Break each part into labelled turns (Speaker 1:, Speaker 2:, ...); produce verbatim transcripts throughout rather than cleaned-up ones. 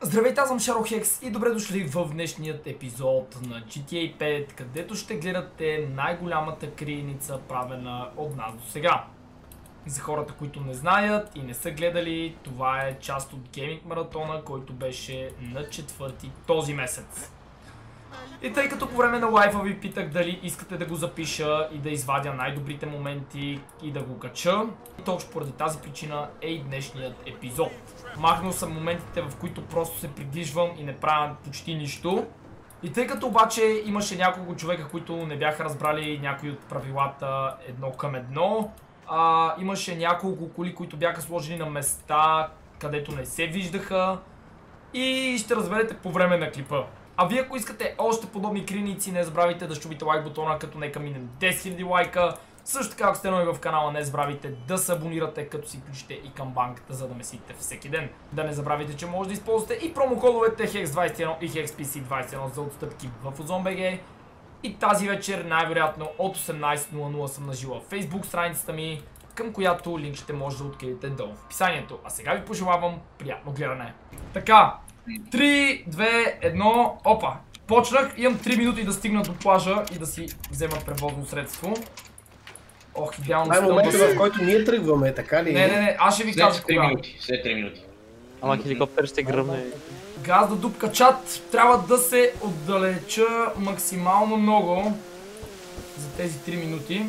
Speaker 1: Здравейте, аз съм Шарохекс и добре дошли в днешният епизод на джи ти ей пет, където ще гледате най-голямата криеница, правена от нас до сега. За хората, които не знаят и не са гледали, това е част от гейминг маратона, който беше на четвърти този месец. И тъй като по време на лайфа ви питах дали искате да го запиша и да извадя най-добрите моменти и да го кача, точно поради тази причина е и днешният епизод. Махнал съм моментите, в които просто се придвижвам и не правя почти нищо. И тъй като обаче имаше няколко човека, които не бяха разбрали някои от правилата едно към едно, а, имаше няколко коли, които бяха сложени на места, където не се виждаха, и ще разберете по време на клипа. А вие, ако искате още подобни криеници, не забравяйте да щупите лайк бутона, като нека минем десет хиляди лайка. Също така, ако сте нови в канала, не забравяйте да се абонирате, като си включите и камбанката, за да месите всеки ден. Да не забравяйте, че може да използвате и промокодовете хекс двайсет и едно и хекс пи си двайсет и едно за отстъпки в Ozon.bg. И тази вечер, най-вероятно от осемнайсет нула нула съм нажила в Facebook страницата ми, към която линк ще може да откриете долу в описанието. А сега ви пожелавам приятно гледане. Така, три, две, едно, опа! Почнах, имам три минути да стигна до плажа и да си взема превозно средство. Ох, идеално.
Speaker 2: Това е момента, в който ние тръгваме, така ли?
Speaker 1: Не, не, не, аз ще ви кажа
Speaker 3: кога. Минути, след три минути.
Speaker 4: Ама хеликоптер ще гръмне.
Speaker 1: Газ да дупка чат, трябва да се отдалеча максимално много за тези три минути.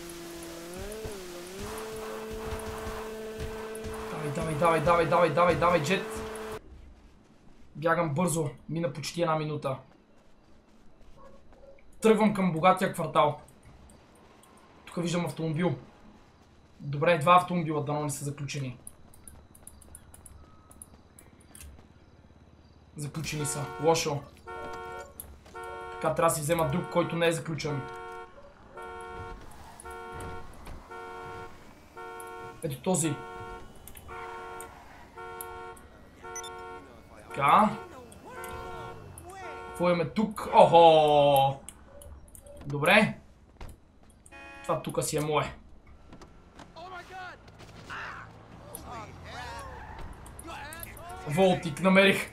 Speaker 1: Давай, давай, давай, давай, давай, давай, давай, джет. Бягам бързо, мина почти една минута. Тръгвам към богатия квартал. Тук виждам автомобил. Добре, два автомобила, дано не са заключени. Заключени са. Лошо. Така, трябва да си взема друг, който не е заключен. Ето този. Така. Какво имаме тук? Охо! Добре. Това тук си е мое. Волтик намерих.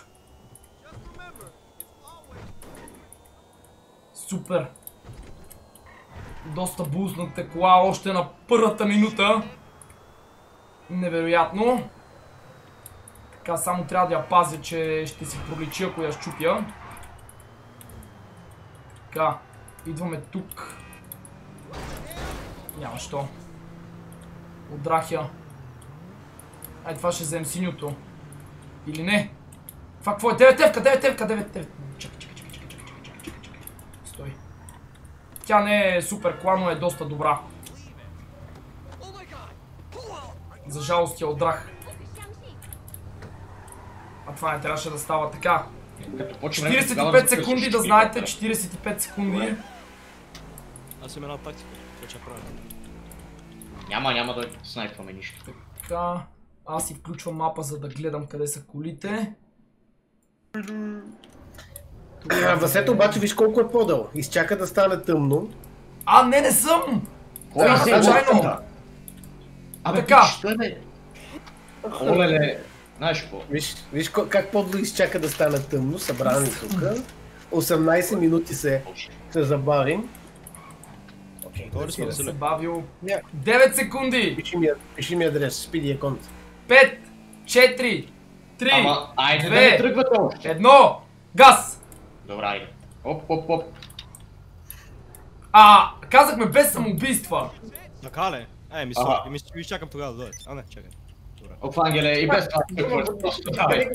Speaker 1: Супер. Доста бузната кола още на първата минута. Невероятно. Така, само трябва да я пазя, че ще си проличи, ако я щупя. Така, идваме тук. Няма що. Отдрахя. Ай, това ще взем синьото. Или не? Това какво е? Деветевка, деветевка, деветевка. Чакай, чакай, чакай, чакай, чакай, чакай, чакай, чакай. Стой. Тя не е супер кола, но е доста добра. За жалост я отдрах. А това не трябваше да става така. четирийсет и пет секунди, да знаете, четирийсет и пет секунди.
Speaker 4: Аз имам една тактика, това че правя.
Speaker 3: Няма, няма да снайпваме нищо.
Speaker 1: Така, аз си включвам мапа, за да гледам къде са колите.
Speaker 2: Васето обаче виж колко е подъл. Изчака да стане тъмно.
Speaker 1: А, не, не съм!
Speaker 3: Кой е
Speaker 1: случайно?
Speaker 3: Абе,
Speaker 1: така.
Speaker 3: Що е бе? Олеле, знаеш какво?
Speaker 2: Виж, виж как подъл изчака да стане тъмно, събрани тук. осемнайсет минути се, се забавим. Окей,
Speaker 1: okay,
Speaker 2: да
Speaker 1: се бавил. девет секунди!
Speaker 2: Пиши ми, пиши ми адрес, спиди аконт.
Speaker 1: пет, четири, три,
Speaker 3: Ама, айде
Speaker 1: две,
Speaker 3: да не тръгвате още.
Speaker 1: едно, газ!
Speaker 3: Добре, айде. Оп, оп, оп.
Speaker 1: А, казахме без самоубийства.
Speaker 4: Така ли? Е, ми слава, ми ще чакам тогава да дойде. А не, чакай.
Speaker 3: Оп, Ангеле, и без това тръгвате. Давай.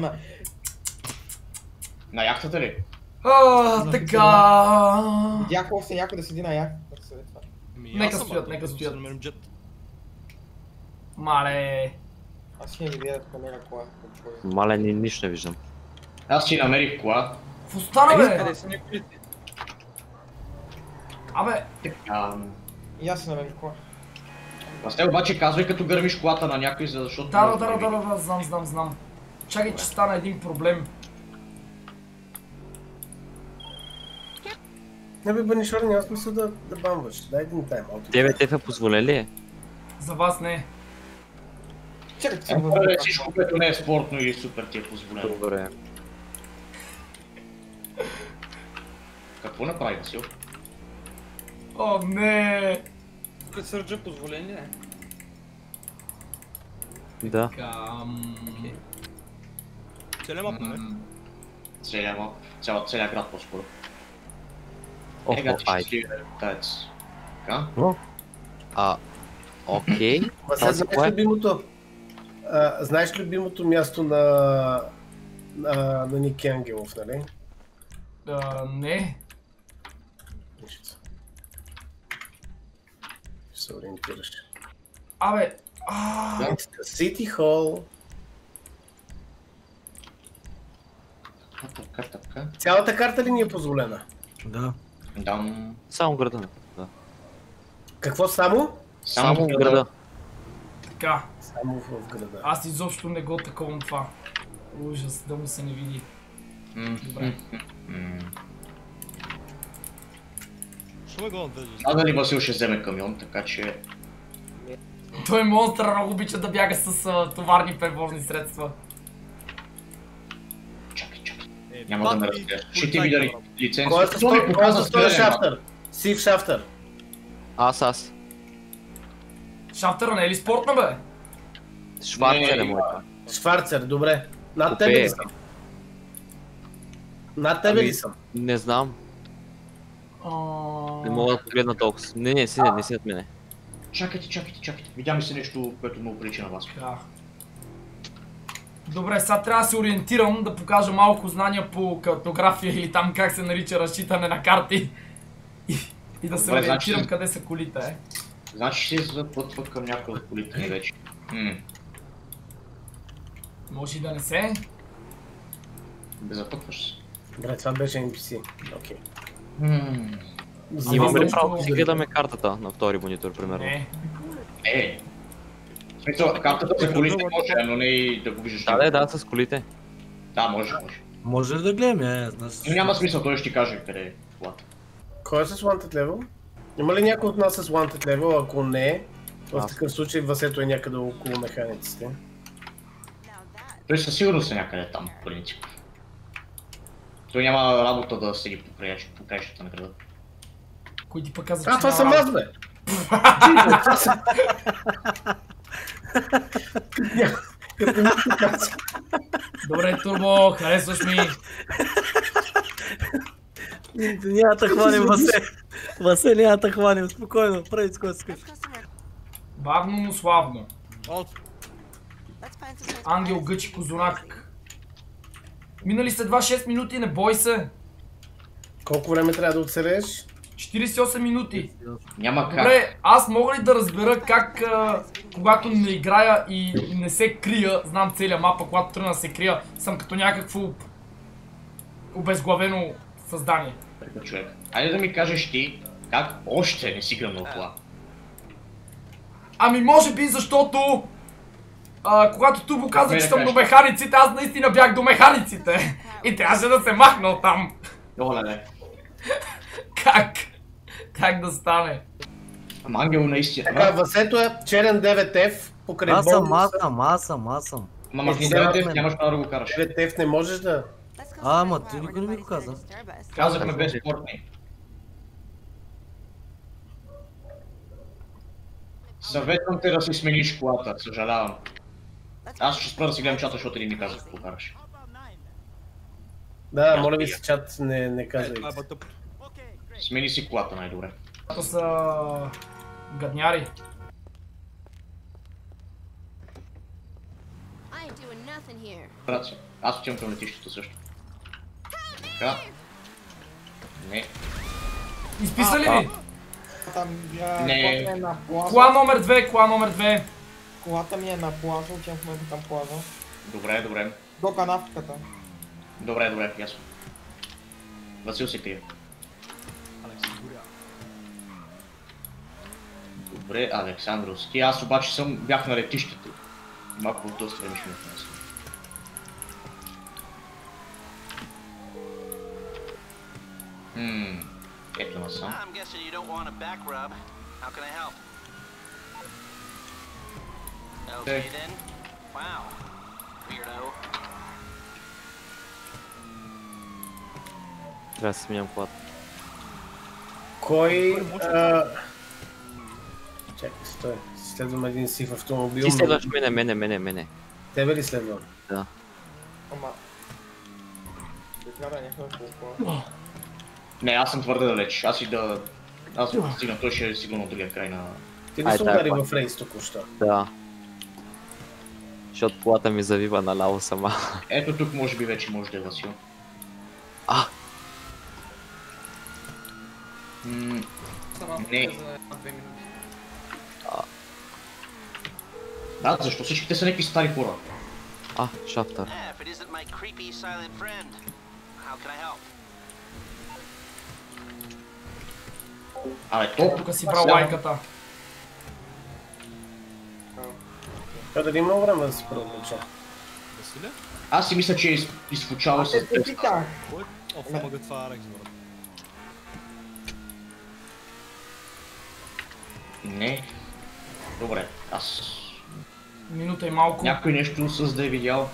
Speaker 3: На яхтата ли?
Speaker 1: А, така.
Speaker 5: Видях още някой да седи на яхта.
Speaker 1: Нека стоят, нека стоят. Мале.
Speaker 5: Аз ще не видя да намеря кола.
Speaker 4: Мале, нищо не виждам.
Speaker 3: Аз си намерих кола.
Speaker 1: В остана, бе!
Speaker 5: Къде са няколите?
Speaker 1: Абе,
Speaker 5: И аз си намерих кола.
Speaker 3: Аз те обаче казвай като гърмиш колата на някой, защото...
Speaker 1: да, да, да, да, да, да, знам, знам, знам. Чакай, че стана един проблем.
Speaker 2: Не бе, Банишор, няма смисъл да, да бамваш. Дай един тайм.
Speaker 4: девет еф е позволен ли е?
Speaker 1: За вас не.
Speaker 5: Чакайте
Speaker 3: Е,
Speaker 5: се
Speaker 3: това е всичко, което не е спортно или супер ти е позволено.
Speaker 6: Добре.
Speaker 3: Какво направи, Васил?
Speaker 1: О, не!
Speaker 7: Пред Сърджа позволени ли е?
Speaker 6: Да.
Speaker 1: Кам...
Speaker 4: Целият мап, нали?
Speaker 3: Целият мап, цял, целият град по-скоро.
Speaker 6: Охо,
Speaker 3: Ега, ти ще
Speaker 6: айде.
Speaker 3: си таец. Така?
Speaker 6: А, окей.
Speaker 2: Ма сега
Speaker 6: Аз
Speaker 2: знаеш
Speaker 6: кое?
Speaker 2: любимото... А, знаеш любимото място на... на, на Ники Ангелов, нали?
Speaker 1: А, не.
Speaker 2: Нищо. Ще се ориентираш.
Speaker 1: Абе, ааа...
Speaker 2: It's the City Hall.
Speaker 3: Така, така.
Speaker 2: Цялата карта ли ни е позволена?
Speaker 8: Да.
Speaker 3: Дам.
Speaker 6: Само града. Да.
Speaker 2: Какво само?
Speaker 6: Само в града.
Speaker 1: Така,
Speaker 2: Само в града.
Speaker 1: аз изобщо не го таковам това. Ужас, да му се не види.
Speaker 3: М,
Speaker 1: Добре.
Speaker 3: м, м.
Speaker 4: Що ме го държиш?
Speaker 3: А дали Васил ще вземе камион, така че...
Speaker 1: Той монстър много обича да бяга с а, товарни превозни средства.
Speaker 3: Чакай, чакай.
Speaker 4: Е,
Speaker 3: Няма да ме
Speaker 4: пак и
Speaker 3: разбереш. Ще ти
Speaker 4: полицай
Speaker 3: видя ли
Speaker 4: хора.
Speaker 3: лиценз?
Speaker 2: Кой е с този- кой е с този шафтър? Сив шафтър.
Speaker 6: Аз, аз.
Speaker 1: Шафтъра не е ли спортна, бе?
Speaker 6: Шварцер е
Speaker 3: Не,
Speaker 6: моята.
Speaker 2: Шварцер, добре. Над
Speaker 6: Купе.
Speaker 2: тебе ли съм? Над тебе
Speaker 6: Ами,
Speaker 2: ли съм?
Speaker 6: Не знам.
Speaker 1: А...
Speaker 6: Не мога да погледна толкова. Не, не, си не, не си над мене.
Speaker 3: Чакайте, чакайте, чакайте. Видя ми се нещо, което ме оприлича на вас.
Speaker 1: Да. Добре, сега трябва да се ориентирам, да покажа малко знания по картография или там как се нарича разчитане на карти. И, и да се
Speaker 3: Добре,
Speaker 1: ориентирам
Speaker 3: значи-
Speaker 1: къде са колите, е.
Speaker 3: Значи ще се запътва към някои от колите ни вече. М,
Speaker 1: Може и да не се.
Speaker 3: бе запътваш се.
Speaker 2: Добре, това беше Ен Пи Си. Окей.
Speaker 3: М,
Speaker 6: Имаме ли
Speaker 1: нещо-
Speaker 6: право да си гледаме картата на втори монитор, примерно?
Speaker 1: Не.
Speaker 3: Е. В смисъл, картата за колите може, но не и да го виждаш.
Speaker 6: Да, да, да, с колите.
Speaker 3: Да, може, може.
Speaker 8: Може ли да гледаме? Аз знам.
Speaker 3: Но няма смисъл, той ще ти каже къде е колата.
Speaker 2: Кой е с Wanted Level? Има ли някой от нас с Wanted Level? Ако не, в
Speaker 6: Аз.
Speaker 2: такъв случай Васето е някъде около механиците.
Speaker 3: Той със сигурност е някъде там, по принцип. Той няма работа да седи по краищ- по краищата на града.
Speaker 1: Кой ти пък каза,
Speaker 2: А,
Speaker 1: че
Speaker 2: това
Speaker 1: няма
Speaker 2: съм
Speaker 1: работа?
Speaker 2: аз, бе! Като ми се казва.
Speaker 1: Добре, Турбо, харесваш ми.
Speaker 8: Няма да хванем, Васе. Васе, няма да хванем. Спокойно, прави с който искаш.
Speaker 1: Бавно, но славно.
Speaker 4: От,
Speaker 1: Ангел Гъчи Козунак. Минали сте едва шест минути, не бой се.
Speaker 2: Колко време трябва да оцелееш?
Speaker 1: четиридесет и осем минути.
Speaker 3: Няма как.
Speaker 1: Добре, аз мога ли да разбера как, а, когато не играя и не се крия, знам целия мапа, когато тръгна да се крия, съм като някакво обезглавено създание.
Speaker 3: Така, човек. Айде да ми кажеш ти, как още не си гръмнал кола.
Speaker 1: Ами може би защото, а, когато Тубо каза,
Speaker 3: Не,
Speaker 1: че
Speaker 3: не
Speaker 1: съм до
Speaker 3: кажеш.
Speaker 1: механиците, аз наистина бях до механиците. И трябваше да се махна оттам.
Speaker 3: Оле, не.
Speaker 1: Как? Как да стане?
Speaker 3: Ама Ангел наистина.
Speaker 2: Така, Васето е черен девет еф покрай
Speaker 8: Аз съм, аз
Speaker 2: бонуса.
Speaker 8: съм, аз съм, аз съм.
Speaker 3: Ама
Speaker 2: Е,
Speaker 3: в
Speaker 2: сега
Speaker 3: девет
Speaker 8: мен.
Speaker 3: нямаш право да го караш.
Speaker 2: девет еф не можеш да...
Speaker 8: А, ама ти никой не ми го каза.
Speaker 3: Казахме без спортни. Съветвам те да си смениш колата, съжалявам. Аз ще спра да си гледам чата, защото ти ми казах какво караш.
Speaker 2: Да, моля ви се, чат, не, не
Speaker 4: е,
Speaker 2: казвайте.
Speaker 4: това е бътъп.
Speaker 3: Смени си колата най-добре.
Speaker 1: То са гадняри.
Speaker 3: Брат си, аз отивам към летището също. Така. Не.
Speaker 1: Изписа ли ви?
Speaker 5: Там, а,
Speaker 3: Не.
Speaker 5: колата ми е на плаза.
Speaker 1: Кола номер две, кола номер две.
Speaker 5: Колата ми е на плаза, отивам в момента към плаза.
Speaker 3: Добре, добре.
Speaker 5: До канавката.
Speaker 3: Добре, добре, ясно. Васил се крие. Добре, Александровски. Аз обаче съм, бях на летището. Малко от доста време ще ме отнесе. Хм, ето насам.
Speaker 9: I'm guessing you don't want a back rub. How can I help? Okay
Speaker 3: Okay.
Speaker 9: then.
Speaker 6: Трябва да си сменям колата.
Speaker 2: Кой... А... Чакай, стой. Следвам един сив автомобил.
Speaker 6: Ти следваш мене, мене, мене, мене.
Speaker 2: Тебе ли следвам?
Speaker 6: Да.
Speaker 5: Ама... Трябва някаква колко...
Speaker 3: Не, аз съм твърде далеч. Аз и да... Аз да стигна, той ще е сигурно от другия край на...
Speaker 2: Ти ли
Speaker 6: Ай,
Speaker 2: се
Speaker 6: да,
Speaker 2: удари
Speaker 6: пак.
Speaker 2: в рейс току-що?
Speaker 6: Да. Защото колата ми завива наляво сама.
Speaker 3: Ето тук може би вече може да е Васил.
Speaker 6: А!
Speaker 3: М,
Speaker 7: Сама
Speaker 3: Не.
Speaker 7: за една-две минути.
Speaker 3: Да, защо всичките са някакви стари хора?
Speaker 6: А, шафтър.
Speaker 9: If it isn't my creepy silent friend, how can I help?
Speaker 3: Абе, то...
Speaker 1: Тук си брал лайката.
Speaker 2: Трябва да има време да се преоблеча.
Speaker 4: Василе?
Speaker 3: Аз си мисля, че е из- изфучавал
Speaker 5: Аз
Speaker 3: с
Speaker 5: те те
Speaker 3: теста.
Speaker 5: питах.
Speaker 4: Кой? Оф, мога това Арекс, брат.
Speaker 3: Не. Добре, аз...
Speaker 1: Минута и малко.
Speaker 3: Някой нещо с да е видял.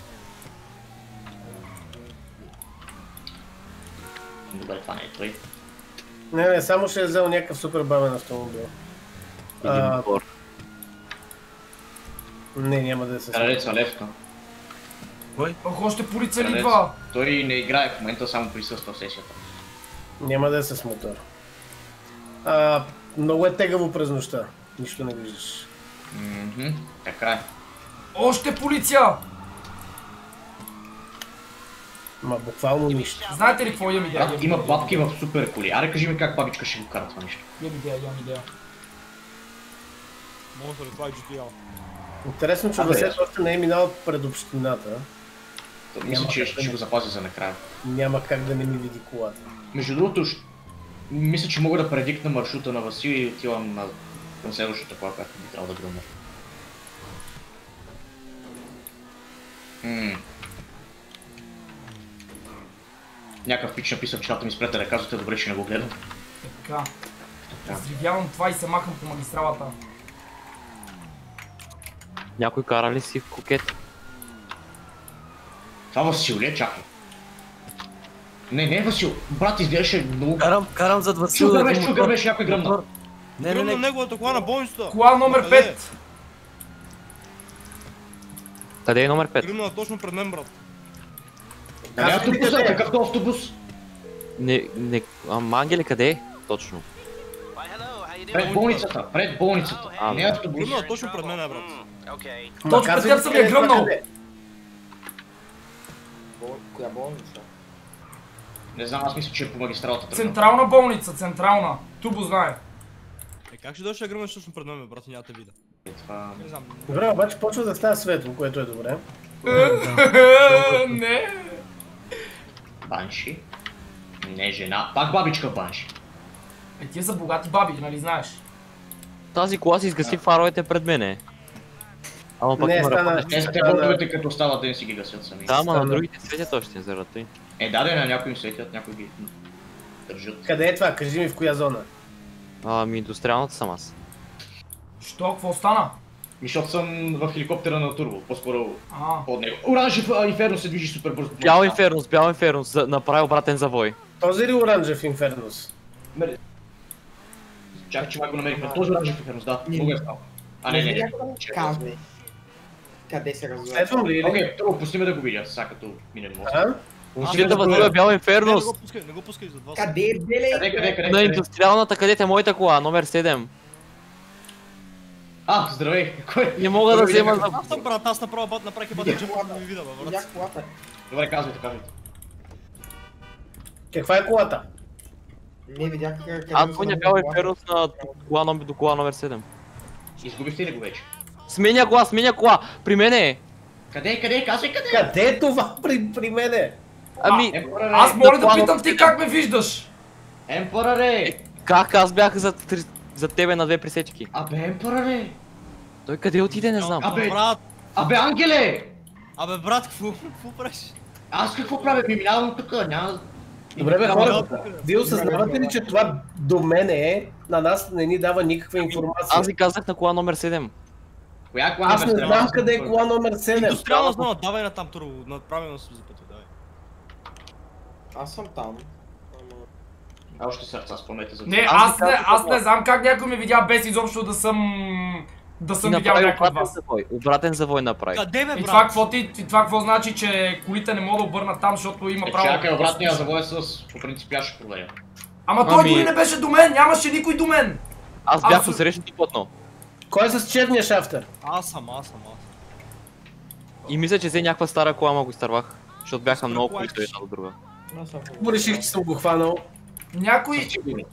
Speaker 3: Добре, това не е той.
Speaker 2: Не, не, само ще е взел някакъв супер бавен автомобил.
Speaker 6: Един
Speaker 2: А,
Speaker 6: бор.
Speaker 2: не, няма да се
Speaker 3: Крареца Левка.
Speaker 1: Ох, още полиция ли
Speaker 3: Кралец.
Speaker 1: идва?
Speaker 3: Той не играе в момента, само присъства в сесията.
Speaker 2: Няма да е с мотор. А, много е тегаво през нощта. Нищо не виждаш.
Speaker 3: Мгм, така е.
Speaker 1: Още полиция!
Speaker 2: Ма буквално нищо.
Speaker 1: Знаете ли какво имам идея?
Speaker 3: Брат, има бабки в супер коли. Аре, кажи ми как бабичка ще го кара това нещо.
Speaker 1: Имам идея, имам идея.
Speaker 4: Може ли това е джи ти ел?
Speaker 2: Интересно, че
Speaker 3: Абе.
Speaker 2: Васето още не е минал пред общината.
Speaker 3: То Мисля,
Speaker 2: Няма
Speaker 3: че
Speaker 2: как да
Speaker 3: ще
Speaker 2: не.
Speaker 3: го запазя за накрая.
Speaker 2: Няма как да не ми види колата.
Speaker 3: Между другото, щ- мисля, че мога да предикна маршрута на Васил и отивам на... към следващата кола, както би трябвало да гръмна. М. Някакъв пич написа в чата ми с приятеля, казвате, добре, че не го гледам.
Speaker 1: Така. Взривявам това и се махам по магистралата.
Speaker 6: Някой кара ли си в кокет?
Speaker 3: Това Васил ли е? Чакай. Не, не е Васил. Брат, изглеждаше много...
Speaker 8: Карам, карам зад Васил.
Speaker 3: Чу
Speaker 8: да
Speaker 3: гърмеш,
Speaker 8: един
Speaker 3: чу
Speaker 8: мотор.
Speaker 3: гърмеш, някой гръмна.
Speaker 8: Мотор. Не, не,
Speaker 4: Гръмна
Speaker 8: не.
Speaker 4: неговата кола на болницата.
Speaker 1: Кола номер
Speaker 4: Къде?
Speaker 1: пет!
Speaker 6: Къде е номер пет?
Speaker 4: Гръмна точно пред мен, брат.
Speaker 3: Нали
Speaker 2: Казвай ми
Speaker 3: автобуса?
Speaker 2: къде е.
Speaker 3: Какъвто автобус?
Speaker 6: Не, не, ама Ангели къде е? Точно.
Speaker 9: Why, hello, how you
Speaker 3: Пред
Speaker 9: doing?
Speaker 3: болницата, пред болницата.
Speaker 6: А,
Speaker 3: Не автобус.
Speaker 4: Гръмна точно пред мен, брат.
Speaker 9: Mm, okay.
Speaker 2: Ма
Speaker 1: Точно
Speaker 2: казвай
Speaker 1: пред теб
Speaker 2: ми
Speaker 1: съм
Speaker 2: къде
Speaker 1: я
Speaker 2: е това
Speaker 1: гръмнал.
Speaker 2: къде.
Speaker 5: Бол- Коя болница?
Speaker 3: Не знам, аз мисля, че е по магистралата тръгна.
Speaker 1: Централна болница, централна. Турбо знае.
Speaker 4: Е, как ще дойде да гръмнеш точно пред мен, бе, брат, и няма да те видя.
Speaker 3: Е, това...
Speaker 4: Не знам.
Speaker 2: Добре, обаче почва да става светло, което е добре.
Speaker 1: Не.
Speaker 3: Банши. Не жена. Пак бабичка Банши.
Speaker 1: Е, тия са богати баби, нали знаеш?
Speaker 6: Тази кола си изгаси фаровете пред мене. Ама пък
Speaker 2: Не,
Speaker 6: има
Speaker 2: стана-
Speaker 6: ръпане.
Speaker 3: Те са те
Speaker 2: Стана-
Speaker 3: ботовете, като става ден си ги гасят сами.
Speaker 6: Да, ама на
Speaker 2: стана-
Speaker 6: другите светят още заради той.
Speaker 3: Е, да, да, на някои им светят, някои ги държат.
Speaker 2: Къде е това? Кажи ми в коя зона.
Speaker 6: Ами индустриалната съм аз.
Speaker 1: Що, какво стана?
Speaker 3: Ми, защото съм в хеликоптера на Турбо, по-скоро
Speaker 1: А,
Speaker 3: под него. Оранжев а, инферно се движи супер бързо.
Speaker 6: Бял инфернус, бял инфернус, за- направи обратен завой.
Speaker 2: Този ли оранжев инфернус?
Speaker 3: Чакай, че май го намерихме. Този оранжев инфернус, да, много е стал. А, не, не, не.
Speaker 5: Някой да ми казва. Къде се развива?
Speaker 2: Следвам ли или?
Speaker 3: Окей, първо пусти ме да го видя, сега като минем мост.
Speaker 2: А?
Speaker 6: Ще да възлюбя бял
Speaker 4: Не, не
Speaker 6: инфернус.
Speaker 4: го пускай, не го пускай зад вас.
Speaker 5: Къде е беле?
Speaker 3: Къде, къде, къде?
Speaker 6: На
Speaker 3: къде?
Speaker 6: индустриалната, където е моята кола, номер седем.
Speaker 3: А, здравей! Кой?
Speaker 6: Не мога да взема за...
Speaker 4: Аз съм, брат, аз направо бат, направих бат, че да ми видя, бе, брат.
Speaker 5: Видях колата.
Speaker 3: Добре, казвайте, казвайте.
Speaker 2: Каква е колата?
Speaker 5: Не видях къде...
Speaker 6: Аз гоня бял инфернус на кола номер до кола номер седем.
Speaker 3: Изгубихте ли го вече?
Speaker 6: Сменя кола, сменя кола, при мене е.
Speaker 3: Къде, къде, казвай къде?
Speaker 2: Къде е това при, при мене?
Speaker 6: Ами,
Speaker 3: Емпораре!
Speaker 1: аз моля да
Speaker 6: плана-
Speaker 1: питам ти как ме виждаш.
Speaker 3: Емпораре!
Speaker 6: как аз бях за, три- за тебе на две пресечки?
Speaker 3: Абе, Емпораре!
Speaker 6: Той къде отиде, не знам.
Speaker 3: Абе,
Speaker 4: Брат,
Speaker 3: абе, Ангеле!
Speaker 4: абе, брат, какво, какво правиш?
Speaker 3: Аз какво правя? Ми минавам тук, няма...
Speaker 2: Добре бе
Speaker 3: Няма
Speaker 2: хора,
Speaker 3: да-
Speaker 2: вие осъзнавате ли, че това до мене е, на нас не ни дава никаква информация?
Speaker 6: Аз ви казах на кола номер седем.
Speaker 3: Коя кола
Speaker 2: Аз не
Speaker 3: номер
Speaker 2: знам
Speaker 3: седем?
Speaker 2: къде е кола номер седем.
Speaker 4: Индустриална зона, давай на там турбо, направено с пътя, давай.
Speaker 5: Аз съм там.
Speaker 3: А още сърца, спомнете за това.
Speaker 1: Не, аз не, аз не знам как някой ме видя без изобщо да съм... да съм видял някой от вас.
Speaker 6: Завой. Обратен завой направи.
Speaker 4: Къде бе,
Speaker 1: И
Speaker 4: брат?
Speaker 1: това какво ти, и това какво значи, че колите не могат да обърнат там, защото има
Speaker 3: Е,
Speaker 1: право...
Speaker 3: чакай, обратния завой с... По принцип аз ще проверя.
Speaker 1: Ама той
Speaker 6: Ами-
Speaker 1: дори не беше до мен, нямаше никой до мен!
Speaker 6: Аз бях
Speaker 1: Абсол-
Speaker 6: по срещното платно.
Speaker 2: Кой е с черния шафтер?
Speaker 4: Аз съм, аз съм, аз.
Speaker 6: И мисля, че взе някаква стара кола, ама го изтървах. Защото бяха
Speaker 4: Стара
Speaker 6: много
Speaker 4: кола
Speaker 6: коли
Speaker 4: искаш?
Speaker 6: една до друга.
Speaker 5: Аз съм.
Speaker 2: Го реших, че съм го хванал.
Speaker 1: Някой...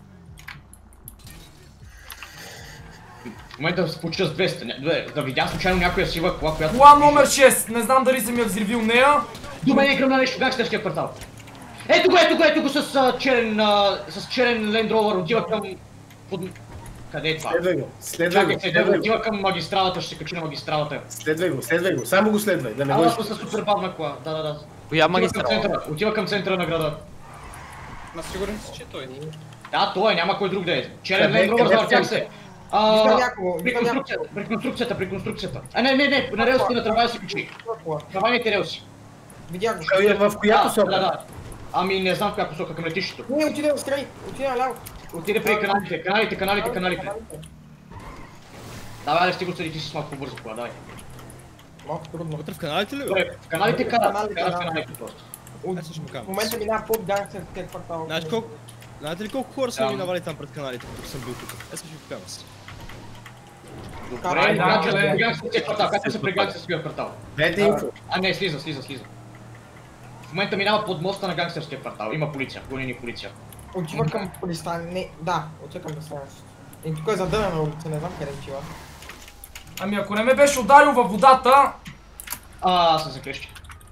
Speaker 3: В момента се получи с двеста. ня- две- Да видя случайно някоя сива кола, която...
Speaker 1: Кола номер шест, не знам дали съм я взривил нея.
Speaker 3: До мен е кръмна нещо в гангстерския квартал. Ето го, ето го, ето го с а, черен, а, с черен Land Rover, отива към... Под... Къде е това?
Speaker 2: Следвай го, следвай
Speaker 3: Чакай,
Speaker 2: го,
Speaker 3: се,
Speaker 2: следвай го.
Speaker 3: отива към магистралата, ще се качи на магистралата.
Speaker 2: Следвай го, следвай го, само го следвай, да не
Speaker 3: А,
Speaker 2: го
Speaker 3: аз
Speaker 2: изпускаш.
Speaker 3: съм супер бавна кола, да, да, да.
Speaker 6: Коя
Speaker 3: Отива към
Speaker 6: магистрала?
Speaker 3: центъра, отива към центъра на града.
Speaker 7: Ма сигурен си, че той.
Speaker 3: Да, той е, няма кой друг да е. Черен
Speaker 2: Къде-
Speaker 3: Land Rover,
Speaker 2: къде
Speaker 3: завъртях
Speaker 2: в
Speaker 3: се.
Speaker 5: Виждам
Speaker 3: А,
Speaker 5: някого,
Speaker 3: при
Speaker 5: виждам някого.
Speaker 3: конструкцията, при конструкцията, при конструкцията. А, не, не, не, на релсите на трамвая се качи. Трамвайните релси.
Speaker 5: Видях го.
Speaker 2: Кой е в коя
Speaker 3: Да,
Speaker 2: посока?
Speaker 3: да, да. Ами не знам в коя посока, към летището.
Speaker 5: Не, отиде да страни, отиде наляво.
Speaker 3: Отиде при каналите, каналите, каналите, каналите. Давай, да стига отсъди, ти си с малко по-бързо кола, давай.
Speaker 5: Малко трудно.
Speaker 4: Вътре в каналите ли, бе?
Speaker 3: Добре, в каналите кара,
Speaker 5: Каналите,
Speaker 3: кара в
Speaker 5: да.
Speaker 3: каналите просто.
Speaker 5: От-
Speaker 4: Аз ще му
Speaker 5: В
Speaker 4: кажа.
Speaker 5: момента минава под гангстерския квартал.
Speaker 4: Знаеш колко... Знаете ли колко хора са
Speaker 3: Да.
Speaker 4: минавали там пред каналите, като съм бил тук? Аз ще ви покажа.
Speaker 3: Добре,
Speaker 1: Ай, да,
Speaker 3: как
Speaker 1: бе.
Speaker 3: се преган с квартал, как се преган с квартал?
Speaker 2: Дайте инфо.
Speaker 3: А не, слиза, слиза, слиза. В момента минава под моста на гангстерския квартал, има полиция, гони ни полиция.
Speaker 5: Отива към пристан... Не, да, отива към пристанището. И тук е задънена улица, не знам къде отива.
Speaker 1: Ами ако не ме беше ударил във водата...
Speaker 3: А, аз се закрещих.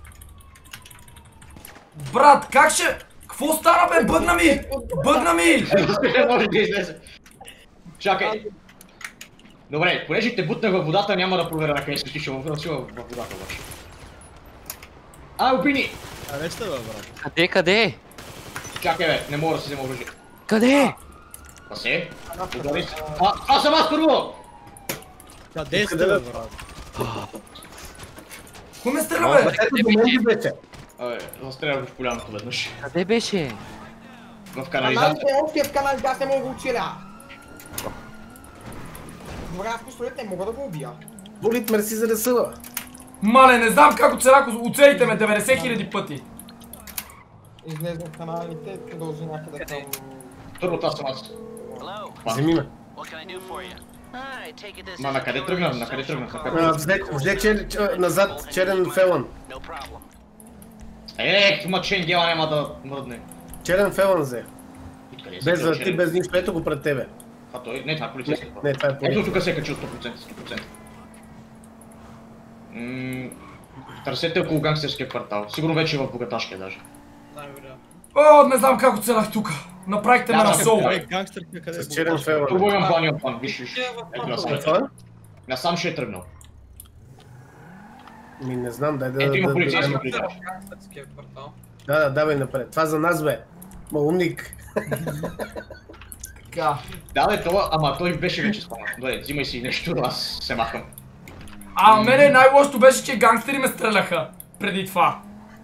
Speaker 1: Брат, как ще... Какво стана бе? Бъгна ми! Бъгна ми!
Speaker 3: Не може да излезе. Чакай. Добре, понеже те бутнах във водата, няма да проверя на къде си отишъл във във водата обаче. А, убини!
Speaker 4: А, не сте, бе, брат.
Speaker 6: Къде, къде?
Speaker 3: Чакай бе, не мога да си взема оръжие.
Speaker 6: Къде?
Speaker 3: Па се? Удари се. А, това съм аз първо!
Speaker 4: Къде сте, бе, брат?
Speaker 1: Кой ме стреля бе?
Speaker 2: Ето до мен ли вече?
Speaker 3: Абе, застрелях го в поляното веднъж.
Speaker 6: Къде беше?
Speaker 3: В канализация.
Speaker 5: Каналите, още е в каналите, аз не мога да го оцеля. Добре, аз пистолет не мога да го убия.
Speaker 2: Болит мерси за ресъла.
Speaker 1: Мале, не знам как оцелях, оцелите ме деветдесет хиляди пъти.
Speaker 5: Излезе в каналите, продължи някъде към...
Speaker 3: Първо това съм аз.
Speaker 9: Hello.
Speaker 2: Вземи ме.
Speaker 9: What can I do for you? I take it this
Speaker 3: Ма
Speaker 9: is
Speaker 3: на къде
Speaker 9: a
Speaker 3: тръгна?
Speaker 9: tourist
Speaker 3: На къде тръгна?
Speaker 9: social
Speaker 3: На
Speaker 2: А,
Speaker 3: къде?
Speaker 2: Взе, взе чер, чер, назад черен фелън.
Speaker 9: No problem.
Speaker 3: Е, мъчен дела няма да мръдне.
Speaker 2: Черен фелън взе.
Speaker 3: Откъде се
Speaker 2: Без
Speaker 3: качил
Speaker 2: врати,
Speaker 3: черен?
Speaker 2: без нищо, ето го пред тебе.
Speaker 3: А той, не, това е полицейски.
Speaker 2: Не, това е
Speaker 3: Ето
Speaker 2: полиция.
Speaker 3: тук се е качил сто процента, сто процента. Ммм... Търсете около гангстерския квартал. Сигурно вече е в богаташкия даже.
Speaker 7: Най-вероятно.
Speaker 1: О, не знам как оцелях тук. Направихте ме
Speaker 3: Да,
Speaker 1: на
Speaker 3: да,
Speaker 1: сол.
Speaker 3: да.
Speaker 4: Е, гангстерка, къде е?
Speaker 2: С черен фелън.
Speaker 3: Турбо имам план, имам план, виж, виж.
Speaker 7: Ще е в
Speaker 3: Ето
Speaker 7: пампа.
Speaker 3: насам.
Speaker 2: Това?
Speaker 3: Насам ще е тръгнал.
Speaker 2: Ми не знам, дай да...
Speaker 3: Ето има
Speaker 2: да-
Speaker 3: полицейски
Speaker 2: да-
Speaker 3: полицай.
Speaker 7: В гангстерския квартал.
Speaker 2: Да, да, давай напред. Това за нас бе. Ма умник.
Speaker 1: Така.
Speaker 3: Да, бе, това, ама той беше вече спомнен. Добре, взимай си нещо, аз се махам.
Speaker 1: А, мене най-лошото беше, че гангстери ме стреляха преди това.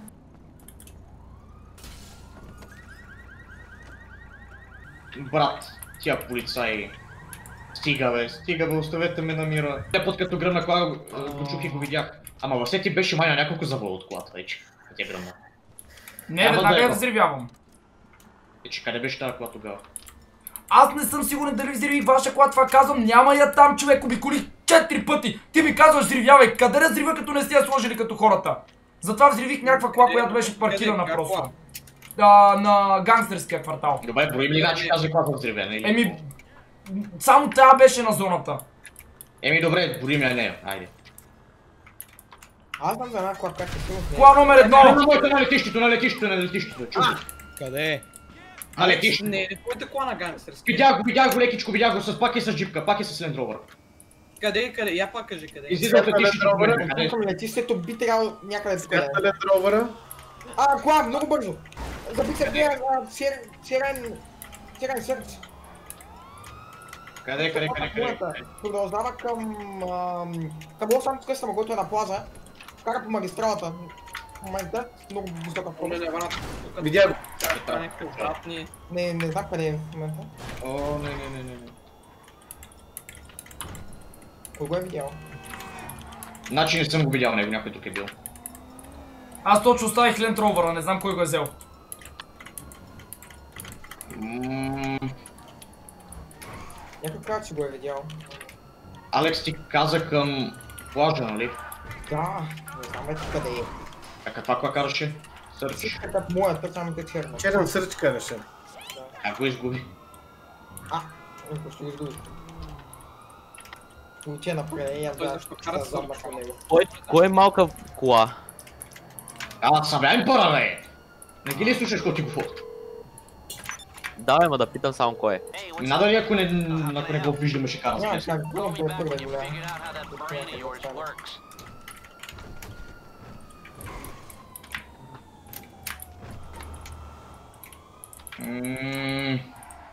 Speaker 3: Брат, тия полицаи. Стига бе, стига бе, оставете ме на мира. Те път като гръмна кола го го чух и го видях. Ама в сети беше май на няколко завода от колата вече. Те гръмна.
Speaker 1: Не,
Speaker 3: Няма
Speaker 1: веднага
Speaker 3: да е
Speaker 1: я
Speaker 3: го.
Speaker 1: взривявам.
Speaker 3: Е, че къде беше тази кола тогава?
Speaker 1: Аз не съм сигурен дали взривих ваша кола, това казвам, няма я там, човек, обиколих четири пъти. Ти ми казваш взривявай, къде да взрива, като не сте я сложили като хората? Затова взривих някаква кола, която беше паркирана
Speaker 7: Къде?
Speaker 1: просто.
Speaker 7: Каква?
Speaker 1: А, на гангстерския квартал.
Speaker 3: Добре, броим ли значи тази кола взривена или?
Speaker 1: Еми, само тя беше на зоната.
Speaker 3: Еми добре, броим я нея, айде.
Speaker 5: Аз знам за една кола, която е сигурно.
Speaker 1: Кола номер едно.
Speaker 3: На моята на летището, на летището, на летището, чух.
Speaker 4: Къде е?
Speaker 3: На летището.
Speaker 7: Не, не твоята кола на гангстерски.
Speaker 3: Видях го, видях го лекичко, видях го с пак е с джипка, пак е с Land Rover.
Speaker 7: Къде, къде? Я пак кажи къде.
Speaker 3: Излиза от летището,
Speaker 2: Land Rover,
Speaker 3: къде е?
Speaker 5: Тук към летището би трябвало някъде тук да е.
Speaker 2: Ската Land Rover.
Speaker 5: А, кола, много бързо. Записах я черен, черен, черен сърц.
Speaker 3: Къде, къде, къде, къде?
Speaker 5: Продължава към... ам, към Лос-Анджелес къщата, който е на плажа. Кара по магистралата. В момента много висока
Speaker 7: Оле,
Speaker 5: скорост.
Speaker 7: не, брат. Тук
Speaker 2: Видя го.
Speaker 7: това някакви обратни.
Speaker 5: Не, не знам къде е в момента.
Speaker 3: О, не, не, не, не, не.
Speaker 5: Кой го е видял?
Speaker 3: Значи не съм го видял него, някой тук е бил.
Speaker 1: Аз точно оставих Land Rover, не знам кой го е взел.
Speaker 3: Ммм...
Speaker 5: Някой каза, че го е видял.
Speaker 3: Алекс ти каза към плажа, нали?
Speaker 5: Да, не знам вече къде е.
Speaker 3: А каква кола караше? Сърч.
Speaker 5: Всичката моята, само те черна.
Speaker 2: Черен сърч караше.
Speaker 3: А го изгуби.
Speaker 5: А, ако ще го изгубиш. Получи напред и аз
Speaker 7: Той
Speaker 5: да
Speaker 7: защо кара
Speaker 5: да задна
Speaker 7: сърч,
Speaker 5: към него.
Speaker 6: Кой, кой е малка кола?
Speaker 3: А, събрай пара, бе! Не ги ли слушаш какво ти го фото?
Speaker 6: Да, бе, ма да питам само кой е.
Speaker 9: Hey, what's
Speaker 3: Надали ако не, ако не го виждаме, ще кара
Speaker 5: Няма
Speaker 3: с
Speaker 5: как,
Speaker 9: Call
Speaker 5: първо
Speaker 9: me back
Speaker 5: първо
Speaker 9: when you
Speaker 5: голяма.
Speaker 9: figured out how that brain of yours works.
Speaker 3: Ммм...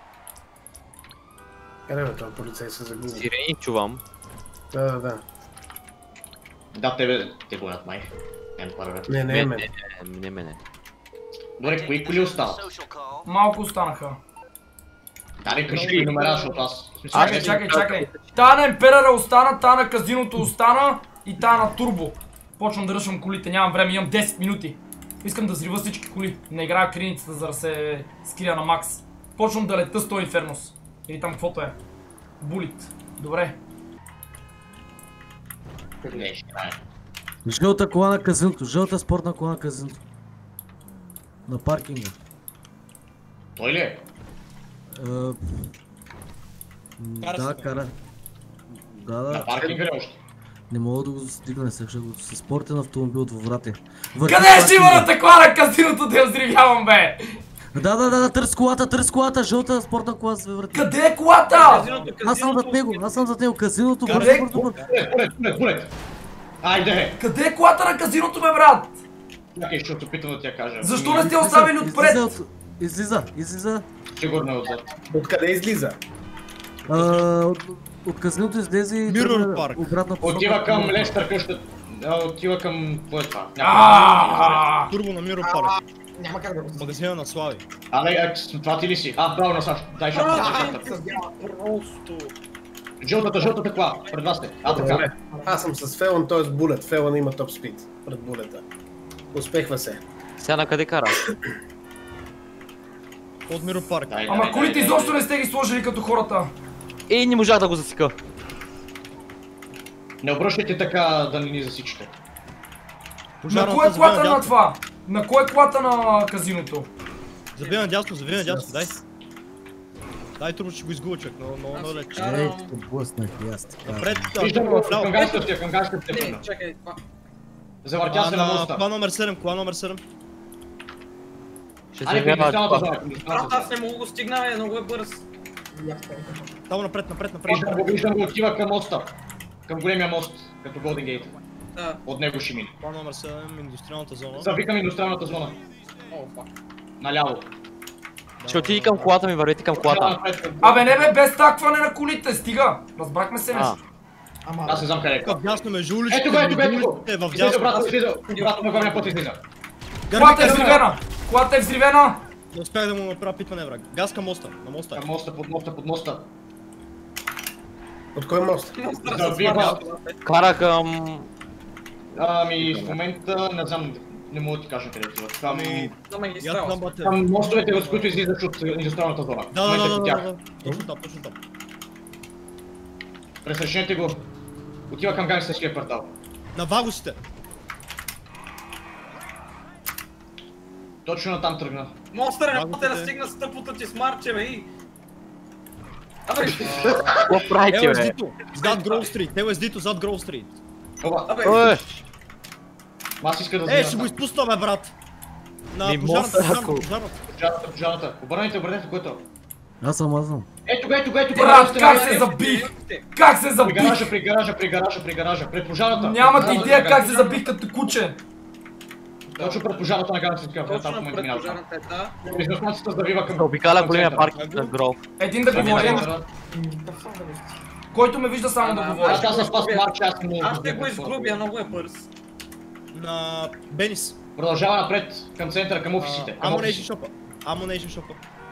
Speaker 2: Къде бе, това полицай се загуби?
Speaker 6: Сирени чувам.
Speaker 2: Да, да, да.
Speaker 3: Да, тебе те гонят май. Ем пара, бе.
Speaker 2: Не, не
Speaker 6: Не,
Speaker 2: е
Speaker 6: не,
Speaker 2: мен.
Speaker 6: не, не, мене.
Speaker 3: Добре, кои коли остават?
Speaker 9: Social call.
Speaker 1: Малко останаха.
Speaker 3: Да, не кажи ги номера, защото аз... в смисъл,
Speaker 1: Чакай,
Speaker 3: не-
Speaker 1: чакай, чакай. Та на Емперера остана, та на казиното остана и та на Турбо. Почвам да ръшвам колите, нямам време, имам десет минути. Искам да взрива всички коли. Не играя криницата, за да се скрия на макс. Почвам да лета с този Инфернус. Или там каквото е. Булит. Добре.
Speaker 3: Не, ще знае.
Speaker 8: Жълта кола на казиното, жълта спортна кола на казиното. На паркинга.
Speaker 3: Той ли е?
Speaker 8: Е, м,
Speaker 4: Кара
Speaker 8: Да,
Speaker 4: се,
Speaker 8: кара. Да,
Speaker 3: На
Speaker 8: да.
Speaker 3: паркинга ли още?
Speaker 8: Не мога да го стигна сега, ще го със спортен автомобил от във врата.
Speaker 1: Къде е шиваната кола на казиното да я взривявам, бе?
Speaker 8: Да, да, да, да, търс колата, търс колата, жълта спортна кола с врата.
Speaker 1: Къде е колата?
Speaker 7: Казиното,
Speaker 8: Аз съм зад него, аз съм зад него, казиното, бързо,
Speaker 1: Къде?
Speaker 8: бързо, бързо.
Speaker 3: Булет, булет, булет, булет! Айде!
Speaker 1: Къде е колата на казиното, бе, брат?
Speaker 3: Чакай, ще се опитам да ти я кажа.
Speaker 1: Защо не сте оставили отпред?
Speaker 8: Излиза, от- излиза, излиза.
Speaker 3: Сигурно е отзад.
Speaker 2: Откъде излиза?
Speaker 8: А, от, от казиното излезе и
Speaker 4: Mirror
Speaker 8: тръгна
Speaker 4: Park.
Speaker 8: обратна посока.
Speaker 3: Отива към Лестър къща. А, Отива към... Кое е това? Някой-
Speaker 1: Аааа!
Speaker 4: Турбо на Миро Парк.
Speaker 5: Няма как да го стигна.
Speaker 4: Магазина на Слави.
Speaker 3: Алекс, това ти ли си? А, право на САЩ. Дай шапка, дай шапка.
Speaker 5: С бяла.
Speaker 7: Просто.
Speaker 3: Жълтата, жълтата кола, пред вас сте. А, така.
Speaker 2: Добре. Аз съм с Фелон, т.е. Булет. Фелон има топ спид пред Булета. Успехва се.
Speaker 6: Сега на къде кара?
Speaker 4: От Миро Парк.
Speaker 3: Дай,
Speaker 1: Ама
Speaker 3: дай,
Speaker 1: колите
Speaker 3: дай,
Speaker 1: изобщо
Speaker 3: дай.
Speaker 1: не сте ги сложили като хората.
Speaker 6: И не можах да го засека.
Speaker 3: Не обръщайте така да не ни засичате.
Speaker 1: На кой е колата на това? На кой е колата на казиното?
Speaker 4: Забия на дясно, забия на дясно, дай. Дай турбо, ще го изгубя човек, много, много, много леко.
Speaker 8: Ей, те блъснах и аз така.
Speaker 4: Напред,
Speaker 3: Виждам го, към гангстерите, към гангстерите.
Speaker 7: Не, чакай, това.
Speaker 3: Завъртя се на моста.
Speaker 4: Кола номер седем, кола номер седем.
Speaker 6: Ще
Speaker 3: Айде,
Speaker 6: се
Speaker 3: към индустриалната
Speaker 6: гледа.
Speaker 3: зона, към индустриалната
Speaker 7: Брат, аз
Speaker 3: зона.
Speaker 7: не мога го стигна, бе, много е бърз.
Speaker 4: Само напред, напред, напред.
Speaker 3: Виждам го, виждам го, отива към моста. Към големия мост, като Голден Гейт.
Speaker 7: Да.
Speaker 3: От него ще мине.
Speaker 4: Кола номер седем, индустриалната зона.
Speaker 3: Завикам индустриалната зона.
Speaker 7: О, фак.
Speaker 3: Наляво.
Speaker 6: Ще отиди към колата ми, вървете към колата.
Speaker 1: Абе не бе, без такване на колите, стига. Разбрахме се
Speaker 6: А,
Speaker 1: нещо.
Speaker 5: Ама...
Speaker 3: Аз не знам къде е.
Speaker 4: В дясно между улиците,
Speaker 3: Ето го, ето го, ето
Speaker 4: между
Speaker 3: го.
Speaker 4: улиците, в
Speaker 3: Излиза,
Speaker 4: дясно.
Speaker 3: брат, излиза. Брат, на главния път излиза.
Speaker 1: Колата е
Speaker 3: гърми,
Speaker 1: взривена! Колата е взривена!
Speaker 4: Не успях да му направя питване, враг. Газ към моста, на моста.
Speaker 3: Към моста, под моста, под моста.
Speaker 2: От кой мост?
Speaker 3: Завива.
Speaker 6: кара към...
Speaker 3: Ами, в момента не знам, не мога да ти кажа къде отива. Към,
Speaker 7: На
Speaker 4: Я знам
Speaker 7: магистрала.
Speaker 4: бате.
Speaker 3: към мостовете, с които излизаш от индустриалната зона.
Speaker 4: Да, да,
Speaker 3: В момента
Speaker 4: да,
Speaker 3: по
Speaker 4: да,
Speaker 3: тях.
Speaker 4: да, да. Точно там, точно там.
Speaker 3: Пресрещнете го. Отива към гангстерския квартал.
Speaker 4: На вагосите.
Speaker 3: Точно на там тръгна.
Speaker 7: Монстър, не
Speaker 4: Браво,
Speaker 7: мога да
Speaker 4: те.
Speaker 7: стигна с тъпото ти смарче, бе, и... Абе,
Speaker 6: Какво правите, бе?
Speaker 4: Ел Ес Ди-то, зад Гроу Стрит. Ел Ес Ди-то зад Гроу Стрит.
Speaker 3: Оба,
Speaker 7: абе,
Speaker 6: Ой,
Speaker 3: аз иска да
Speaker 4: Е,
Speaker 3: знам.
Speaker 4: ще го изпусна, бе, брат. На
Speaker 6: Ми,
Speaker 4: пожарната,
Speaker 6: моста,
Speaker 4: пожарната,
Speaker 6: ако-
Speaker 4: пожарната.
Speaker 3: Пожарната, пожарната. Обърнете, обърнете, което.
Speaker 8: Аз съм, аз съм.
Speaker 3: Ето го, ето го, ето го.
Speaker 1: Брат,
Speaker 3: ето го,
Speaker 1: как
Speaker 3: ето
Speaker 1: се
Speaker 3: го.
Speaker 1: забих? Как се
Speaker 3: При
Speaker 1: забих?
Speaker 3: гаража, при гаража, при гаража, при гаража. Пред пожарната.
Speaker 1: Нямате
Speaker 3: Пред
Speaker 1: идея
Speaker 3: пожарната.
Speaker 1: как се забих като куче.
Speaker 3: Точно пред пожарната на гаранцията в момента
Speaker 7: Точно пред
Speaker 3: минава.
Speaker 7: пожарната е, да.
Speaker 3: Бизнесменцата завива към...
Speaker 6: Обикаля
Speaker 3: към
Speaker 6: големия
Speaker 3: центъра.
Speaker 6: паркинг на Гров.
Speaker 1: Един да говори.
Speaker 3: Да,
Speaker 1: Който ме вижда само да
Speaker 7: Ама,
Speaker 1: говори.
Speaker 3: Аз аз съм спас марч, аз не
Speaker 7: Аз ще го изгубя, много е бърз.
Speaker 4: На Бенис.
Speaker 3: Продължава напред към центъра, към офисите. към
Speaker 4: Ammunition
Speaker 3: офисите.
Speaker 4: шопа. Ammunition шопа.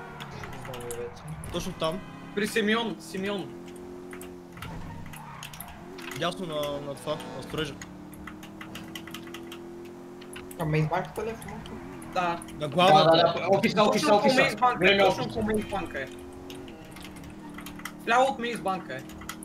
Speaker 4: Точно там.
Speaker 7: При Симеон, Симеон.
Speaker 4: Дясно на, на това, на строежа.
Speaker 5: Към мейзбанката ли е в момента?
Speaker 7: Да.
Speaker 4: На
Speaker 3: Да,
Speaker 4: главната.
Speaker 3: да, да, офиса, офиса,
Speaker 7: Точно по
Speaker 3: офиса.
Speaker 7: Мейс банка,
Speaker 3: Големия
Speaker 7: точно
Speaker 3: офис.
Speaker 7: по Мейс банка е. Вляво от Мейс банка е.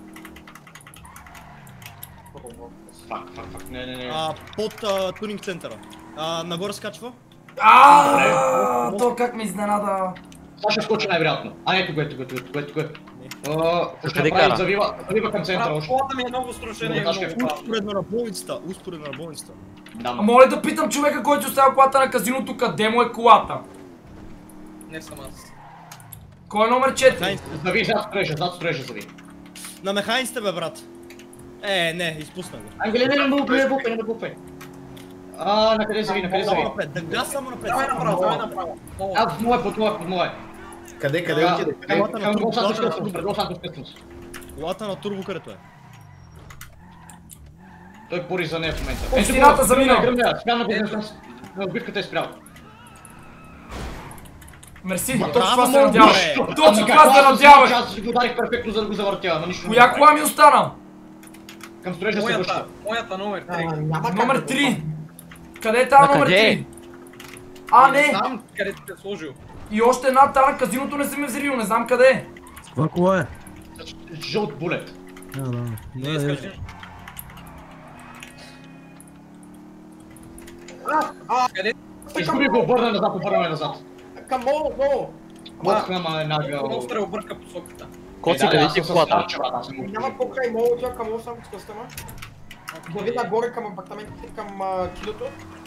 Speaker 3: Фак, фак, фак, не, не, не.
Speaker 4: А, под а, тунинг центъра. А, нагоре скачва.
Speaker 1: Ааа, то как ме изненада.
Speaker 3: Сега ще скочи най-вероятно. А, не, тук е, тук е, тук е, тук е. А, Ще
Speaker 6: Къде
Speaker 3: направи,
Speaker 6: кара?
Speaker 3: завива, завива към центъра
Speaker 7: Брат,
Speaker 3: още.
Speaker 7: колата ми е много струшена и е
Speaker 3: Добре,
Speaker 7: много
Speaker 3: ще-
Speaker 7: бавна.
Speaker 4: Успоредно на болницата. Успоредно на болницата.
Speaker 1: А
Speaker 3: Да,
Speaker 1: моля да питам човека, който оставя колата на казиното, къде му е колата?
Speaker 7: Не съм аз.
Speaker 1: Кой е номер четири?
Speaker 4: Механиците.
Speaker 3: зави зад строежа, зад строежа зави.
Speaker 4: На механиците, бе, брат. Е, не, изпусна го.
Speaker 3: Ангеле, не, не ме бупе, не ме бупе, не ме бупе. А, на къде зави, на къде зави?
Speaker 4: Само напред, да газ само напред.
Speaker 7: Давай
Speaker 4: само
Speaker 7: направо,
Speaker 4: напред.
Speaker 7: давай направо. Много.
Speaker 3: А, под мое, под мое, под мое.
Speaker 2: Къде, къде
Speaker 3: Към-
Speaker 2: отиде?
Speaker 3: към-
Speaker 4: Колата на
Speaker 3: Към
Speaker 4: Турбо,
Speaker 3: Лос Сантос
Speaker 4: колата на
Speaker 3: Къстъмс,
Speaker 4: Турбо.
Speaker 3: пред Лос Сантос Къстъмс.
Speaker 4: Колата на турбо където е.
Speaker 3: Той пори за нея в момента.
Speaker 1: Е, стената замина.
Speaker 3: Гръмня, спря на бизнес, на отбивката е спрял.
Speaker 1: Мерси,
Speaker 4: Браво,
Speaker 1: точно това се
Speaker 4: моля,
Speaker 1: надявах.
Speaker 4: бре.
Speaker 1: Точно това се надявах.
Speaker 3: Аз си го ударих перфектно, за да го завъртя, ама нищо не
Speaker 1: Коя
Speaker 3: направи.
Speaker 1: кола ми остана?
Speaker 3: Към строежа се връща.
Speaker 7: Моята, моята номер три.
Speaker 5: А, няма как
Speaker 1: Номер
Speaker 5: да го
Speaker 1: три. Къде е тази
Speaker 6: На
Speaker 1: номер
Speaker 6: къде?
Speaker 1: три? А, не!
Speaker 7: Знам къде ти е сложил.
Speaker 1: И още една тара на казиното не съм я взривил, не знам къде е.
Speaker 8: Това кола е?
Speaker 3: Жълт булет.
Speaker 8: А, да.
Speaker 7: Не
Speaker 8: Да,
Speaker 7: искаш
Speaker 8: е.
Speaker 7: ли?
Speaker 5: А, а,
Speaker 7: Къде?
Speaker 3: Изгуби го, обърна назад, обърна назад.
Speaker 5: към моло, моло.
Speaker 3: Мокна, ма една гъл.
Speaker 7: Монстър е обърка посоката.
Speaker 6: Коци, къде си в колата?
Speaker 5: Няма покрай моло, отива към осем с къстъма. Върви нагоре към апартаментите, към а, киното.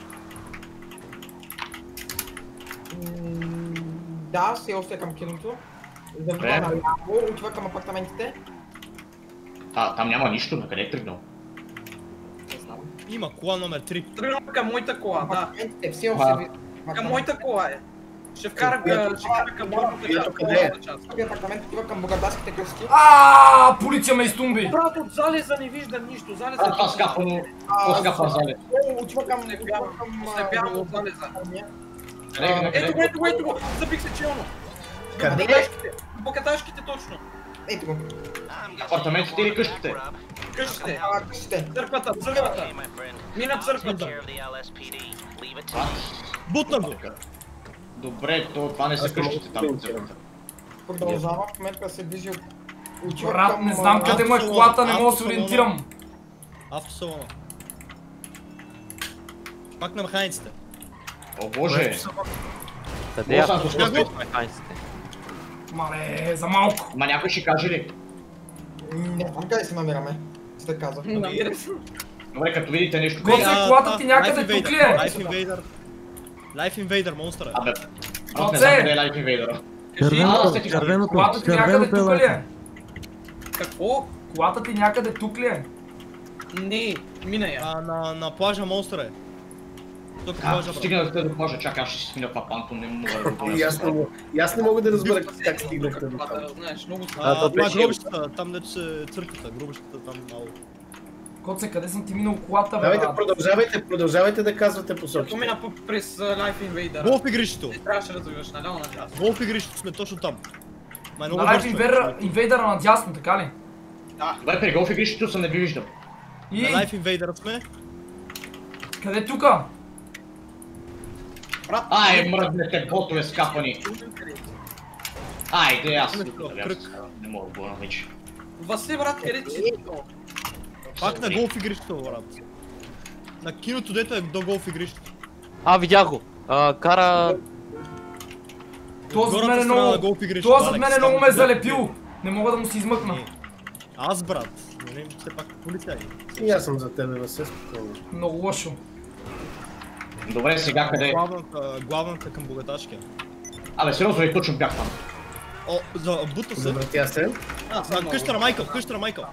Speaker 5: М, Да, все още е към киното. Завива
Speaker 3: Добре.
Speaker 5: наляво, отива към апартаментите.
Speaker 3: А, там няма нищо, на къде е тръгнал?
Speaker 5: Не знам.
Speaker 4: Има кола номер три.
Speaker 7: Тръгна към моята кола, да.
Speaker 5: Апартаментите все още
Speaker 3: А.
Speaker 5: ви...
Speaker 7: Към моята кола е. Ще вкара,
Speaker 5: Която-
Speaker 7: ще кара към другата
Speaker 2: която
Speaker 7: част.
Speaker 2: къде е?
Speaker 7: другата част.
Speaker 5: Първият апартамент отива към богатарските къщи.
Speaker 1: А, полиция ме изтумби.
Speaker 7: Брат, от залеза не виждам нищо. Залеза
Speaker 3: А, това скапано, това скапа зале.
Speaker 5: Моло отива към... отива към... а,
Speaker 7: Ослепявам от залеза.
Speaker 5: армия.
Speaker 3: Къде, къде,
Speaker 7: Ето го,
Speaker 3: къде?
Speaker 7: ето го, ето го! Забих се челно.
Speaker 2: Къде?
Speaker 7: Богаташките, богаташките точно.
Speaker 5: Ето го.
Speaker 3: Апартаментите или къщите?
Speaker 7: Къщите.
Speaker 5: А, къщите.
Speaker 7: Църквата, църквата. Мина църквата.
Speaker 4: Бутна го!
Speaker 3: Добре, то, това не са къщите там.
Speaker 5: Продължава в момента да се движи от... отива
Speaker 1: Брат,
Speaker 5: към,
Speaker 1: не знам
Speaker 5: а,
Speaker 1: къде му е колата, не мога да се ориентирам.
Speaker 4: Автосалона. Пак на механиците.
Speaker 3: О боже!
Speaker 6: Къде е
Speaker 3: Лос
Speaker 6: автосалона?
Speaker 3: Сантос
Speaker 4: Къстъмс.
Speaker 6: Механиците.
Speaker 1: Мале, за малко.
Speaker 3: Ма някой ще каже ли?
Speaker 5: Не знам къде се намираме. Ще казах.
Speaker 7: Намира се.
Speaker 3: Добре, като видите нещо...
Speaker 1: Гоце,
Speaker 4: А,
Speaker 1: колата
Speaker 4: това,
Speaker 1: ти някъде
Speaker 4: Life
Speaker 1: тук ли
Speaker 4: Invader,
Speaker 1: е?
Speaker 4: Life Invader. Life Invader, монстър е.
Speaker 3: Абе, аз
Speaker 1: Гоце!
Speaker 3: не знам къде е Life Invader.
Speaker 7: Кажи,
Speaker 8: Червеното,
Speaker 3: сетих.
Speaker 8: червеното,
Speaker 1: Колата ти някъде
Speaker 8: червеното е
Speaker 1: тук ли е?
Speaker 8: лайф.
Speaker 7: какво?
Speaker 1: Колата ти някъде тук ли е?
Speaker 7: Не, мина я.
Speaker 4: А, на, на плажа монстър е. Тук е
Speaker 3: А,
Speaker 4: плажа, брат.
Speaker 3: стигнахте до плажа, чакай, аз ще си смина това панто, не мога да го
Speaker 2: И аз не мога- и аз не мога да разбера как стигнахте до
Speaker 7: Това
Speaker 2: там.
Speaker 7: да знаеш, много
Speaker 4: А,
Speaker 8: А, то
Speaker 4: това е
Speaker 8: беше-
Speaker 4: гробищата, там дето се църквата, гробищата там малко.
Speaker 1: Коце, къде съм ти минал колата, бе,
Speaker 2: Давайте,
Speaker 1: брат?
Speaker 2: продължавайте, продължавайте да казвате
Speaker 7: Като
Speaker 2: посоките.
Speaker 7: мина по- през а, Life Invader.
Speaker 4: Гол в игрището!
Speaker 7: Не трябваше да завиваш наляво на част.
Speaker 4: Гол в игрището сме точно там. Ма е много
Speaker 1: На Life
Speaker 4: бързо,
Speaker 1: Invader-
Speaker 4: бе.
Speaker 1: Invader надясно, така ли?
Speaker 3: Добре, при голф игрището съм не ви виждал.
Speaker 1: И
Speaker 4: На Life Invader сме.
Speaker 1: къде е тука?
Speaker 7: Брат,
Speaker 3: Ай, мръднете ботове скапани. Айде, аз
Speaker 4: Кръг.
Speaker 3: не мога да говоря вече.
Speaker 7: Васе, брат, къде ти си?
Speaker 4: Пак на гол в игрището, брат. На киното дето е до гол в игрището.
Speaker 6: А, видях го. А, кара...
Speaker 1: Това зад
Speaker 4: Горната
Speaker 1: мен е
Speaker 4: страна на
Speaker 1: много...
Speaker 4: гол в игрището.
Speaker 1: Това зад
Speaker 4: Алекс,
Speaker 1: мен е
Speaker 4: там
Speaker 1: много ме е
Speaker 4: да-
Speaker 1: залепил. Не мога да му се измъкна.
Speaker 4: Аз, брат. Нали, все пак полицай.
Speaker 2: И аз съм за тебе, да се спокойно.
Speaker 1: Много лошо.
Speaker 3: Добре, сега къде е?
Speaker 4: Главната, главната към богаташкия.
Speaker 3: Абе, сериозно ли точно бях там?
Speaker 4: О, за бута се.
Speaker 2: Завъртя се.
Speaker 4: А, къща на Майкъл, къща на Майкъл.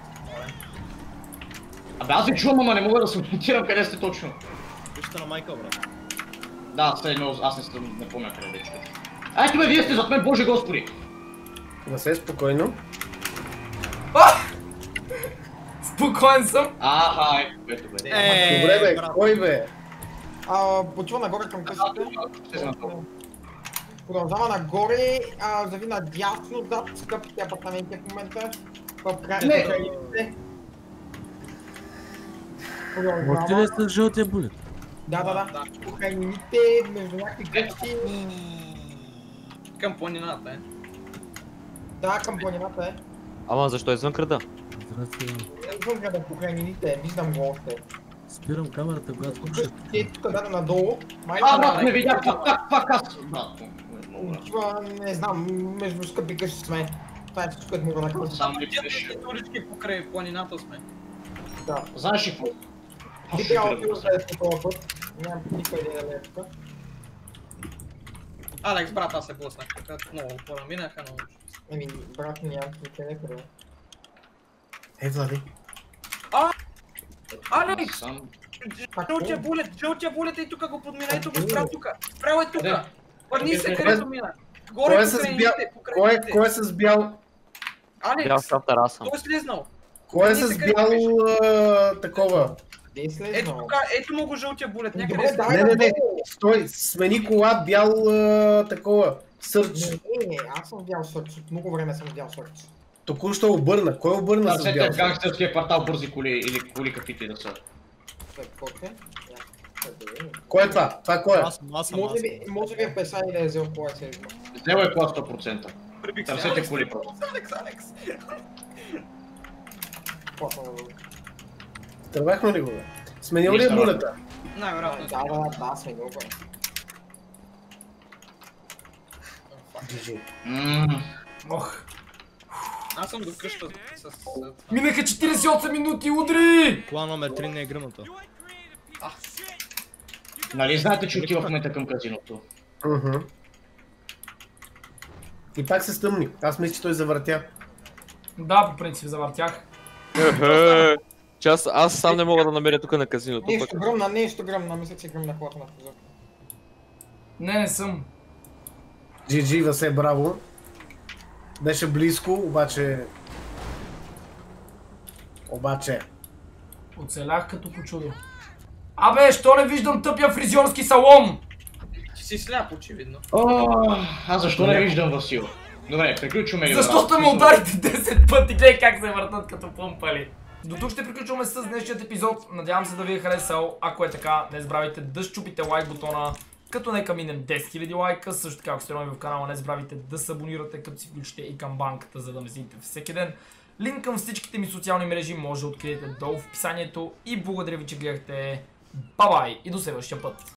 Speaker 3: Абе, аз ви чувам, ама не мога да се ориентирам къде сте точно.
Speaker 4: Къща на Майкъл, брат.
Speaker 3: Да, все едно, аз не съм, не помня къде вече. Ето бе, вие сте зад мен, боже господи!
Speaker 2: Васе, спокойно.
Speaker 1: Спокоен съм.
Speaker 3: Аха, ето, ето бе.
Speaker 4: Е,
Speaker 2: Добре бе,
Speaker 4: брат.
Speaker 2: кой бе?
Speaker 5: А, почва нагоре към къщите. Продължава нагоре, а, зави надясно, зад скъпите апартаменти в момента. В края
Speaker 3: Не.
Speaker 5: на краищите.
Speaker 8: Може ли с жълтия булет?
Speaker 5: Да, да, да. Похранините, между някакви къщи.
Speaker 7: Към планината, е.
Speaker 5: Да, към планината е.
Speaker 6: Ама защо е извън града?
Speaker 8: Здрасти,
Speaker 5: Извън града похранините, виждам го още.
Speaker 8: спирам камерата, когато
Speaker 5: Тук
Speaker 8: слушат.
Speaker 5: е тук да надолу. Май
Speaker 3: А, брат, не видях, пак, пак, пак аз. Брат,
Speaker 5: отива, не знам, между скъпи къщи сме. Това е всичко, което мога да кажа.
Speaker 3: сам липсваш.
Speaker 7: Тези улички покрай планината сме.
Speaker 5: Да.
Speaker 3: Знаеш ли какво?
Speaker 5: Би трябвало да отидеш по този път. Нямам никой идея да е тук.
Speaker 7: Алекс, брат, аз се блъснах. Така много хора минаха, но...
Speaker 5: Еми, брат, нямам никой някъде.
Speaker 2: Е, Влади.
Speaker 7: Алекс!
Speaker 3: Сам.
Speaker 7: Жълтия булет, жълтия булет е тук, го подмина, ето го спря тук. Спрял е тук.
Speaker 3: Къде?
Speaker 7: Върни се,
Speaker 3: Къде?
Speaker 7: където мина.
Speaker 2: Кой
Speaker 7: Горе
Speaker 2: е с
Speaker 7: покрай
Speaker 2: бял...
Speaker 7: ните, покрай
Speaker 2: Кой е,
Speaker 7: ните.
Speaker 2: кой е с бял...
Speaker 6: Бял
Speaker 7: Алекс,
Speaker 6: шафтер, аз съм.
Speaker 7: той е слезнал.
Speaker 2: Кой е
Speaker 7: Къде
Speaker 2: с
Speaker 7: се къде
Speaker 2: бял...
Speaker 7: беше?
Speaker 2: а, такова?
Speaker 5: Къде е
Speaker 7: Ето
Speaker 5: слезнал?
Speaker 7: тук, ето му го жълтия булет,
Speaker 5: Добре,
Speaker 7: някъде
Speaker 5: дай
Speaker 7: се...
Speaker 2: Не, не, не.
Speaker 5: надолу.
Speaker 2: Стой, смени кола, бял... а, такова. Сърч.
Speaker 5: Не, не, аз съм видял сърч, от много време съм видял сърч.
Speaker 2: Току-що обърна. Кой обърна
Speaker 3: Да,
Speaker 2: с
Speaker 3: сетя
Speaker 2: бял
Speaker 3: в
Speaker 2: сърч?
Speaker 3: гангстерския квартал бързи коли или коли каквито и да са.
Speaker 5: След какво е? Къде?
Speaker 2: Кой е това? Това кой е?
Speaker 4: Аз съм, аз съм, аз
Speaker 5: Може
Speaker 4: съм.
Speaker 5: би, може би е песа или е взел кола се изма.
Speaker 3: Взел е кола сто процента.
Speaker 7: Прибих се.
Speaker 3: Търсете
Speaker 7: Алекс,
Speaker 3: коли просто.
Speaker 7: Алекс, Алекс.
Speaker 5: Какво съм надолу?
Speaker 2: Тръгнахме ли го бе? Сменил ли е
Speaker 3: Нищо,
Speaker 2: булета?
Speaker 7: Най-вероятно.
Speaker 5: Да, да, да, сме много.
Speaker 2: Джи.
Speaker 3: Ммм.
Speaker 1: Ох.
Speaker 7: Аз съм до къща с... с-
Speaker 1: Минаха четиридесет и осем минути, удри!
Speaker 4: Кола номер три не е гръмната.
Speaker 3: Нали знаете, че отива в момента към казиното?
Speaker 2: Мгм. И пак се стъмни. Аз мисля, че той завъртя.
Speaker 1: Да, по принцип завъртях.
Speaker 6: Ехе. Че аз, аз сам не мога да намеря тук на казиното. пък.
Speaker 5: Нещо гръмна, нещо гръмна, мисля, че гръмна колата на прозор.
Speaker 1: Не, не съм.
Speaker 2: Джи Джи, Васе, браво. Беше близко, обаче... Обаче...
Speaker 1: Оцелях като по чудо. Абе, що не виждам тъпия фризьорски салон?
Speaker 7: Ти си сляп, очевидно.
Speaker 3: О, аз защо не виждам Васил? Добре, приключваме ли?
Speaker 1: Защо ме ударите десет пъти? Гледай как се въртат като пъмпали. До тук ще приключваме с днешният епизод. Надявам се да ви е харесал. Ако е така, не забравяйте да щупите лайк бутона. Като нека минем десет хиляди лайка. Също така, ако сте нови в канала, не забравяйте да се абонирате, като си включите и камбанката, за да ме следите всеки ден. Линк към всичките ми социални мрежи може да откриете долу в описанието. И благодаря ви, че гледахте. Бай-бай и до следващия път.